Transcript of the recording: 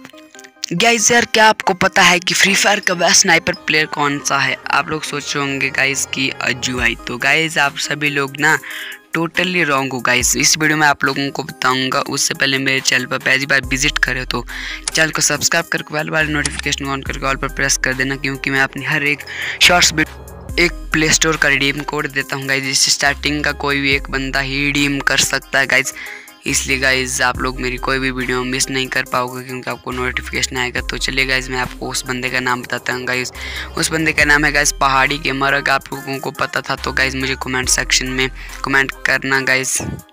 Guys यार, क्या आपको पता है कि फ्री फायर का बेस्ट स्नाइपर प्लेयर कौन सा है? आप लोग सोच रहे होंगे गाइस कि अज्जू भाई। तो गाइस आप सभी लोग ना टोटली रॉन्ग हो गाइस। इस वीडियो में आप लोगों को बताऊंगा। उससे पहले मेरे चैनल पर पहली बार विजिट करें तो चैनल को सब्सक्राइब करके वाले नोटिफिकेशन ऑन करके ऑल पर प्रेस कर देना, क्योंकि मैं अपनी हर एक शॉर्ट्स एक प्ले स्टोर का रिडीम कोड देता हूँ गाइज। जिससे स्टार्टिंग का कोई भी एक बंदा ही रिडीम कर सकता है गाइज। इसलिए गाइज आप लोग मेरी कोई भी वीडियो मिस नहीं कर पाओगे, क्योंकि आपको नोटिफिकेशन आएगा। तो चलिए गाइज मैं आपको उस बंदे का नाम बताता हूँ गाइज। उस बंदे का नाम है गाइज पहाड़ी गेमर। अगर आप लोगों को पता था तो गाइज मुझे कमेंट सेक्शन में कमेंट करना गाइज।